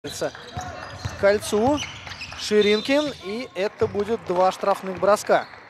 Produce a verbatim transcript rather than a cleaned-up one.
К кольцу Ширинкин, и это будет два штрафных броска.